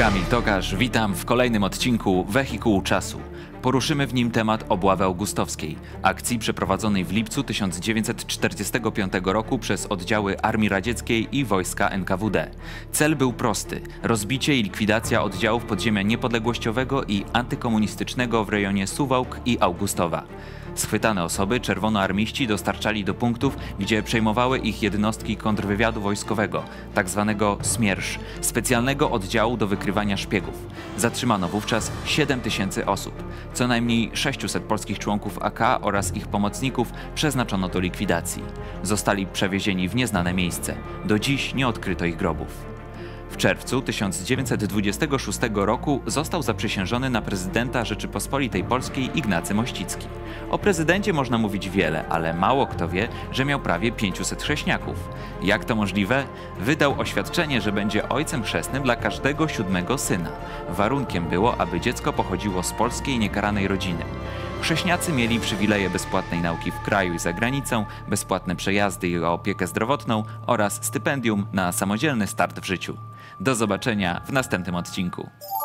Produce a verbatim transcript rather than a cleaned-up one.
Kamil Tokarz, witam w kolejnym odcinku Wehikułu Czasu. Poruszymy w nim temat obławy augustowskiej, akcji przeprowadzonej w lipcu tysiąc dziewięćset czterdziestego piątego roku przez oddziały Armii Radzieckiej i wojska N K W D. Cel był prosty – rozbicie i likwidacja oddziałów podziemia niepodległościowego i antykomunistycznego w rejonie Suwałk i Augustowa. Schwytane osoby czerwonoarmiści dostarczali do punktów, gdzie przejmowały ich jednostki kontrwywiadu wojskowego, tzw. Smiersz, specjalnego oddziału do wykrywania szpiegów. Zatrzymano wówczas siedem tysięcy osób. Co najmniej sześciuset polskich członków A K oraz ich pomocników przeznaczono do likwidacji. Zostali przewiezieni w nieznane miejsce. Do dziś nie odkryto ich grobów. W czerwcu tysiąc dziewięćset dwudziestego szóstego roku został zaprzysiężony na prezydenta Rzeczypospolitej Polskiej Ignacy Mościcki. O prezydencie można mówić wiele, ale mało kto wie, że miał prawie pięciuset chrześniaków. Jak to możliwe? Wydał oświadczenie, że będzie ojcem chrzestnym dla każdego siódmego syna. Warunkiem było, aby dziecko pochodziło z polskiej niekaranej rodziny. Chrześniacy mieli przywileje bezpłatnej nauki w kraju i za granicą, bezpłatne przejazdy i opiekę zdrowotną oraz stypendium na samodzielny start w życiu. Do zobaczenia w następnym odcinku.